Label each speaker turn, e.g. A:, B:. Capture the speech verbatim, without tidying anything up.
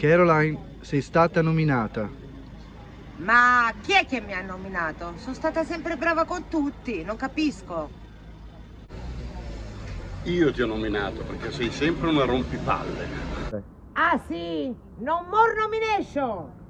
A: Caroline, sei stata nominata.
B: Ma chi è che mi ha nominato? Sono stata sempre brava con tutti, non capisco.
C: Io ti ho nominato perché sei sempre una rompipalle.
B: Ah sì, non more nomination!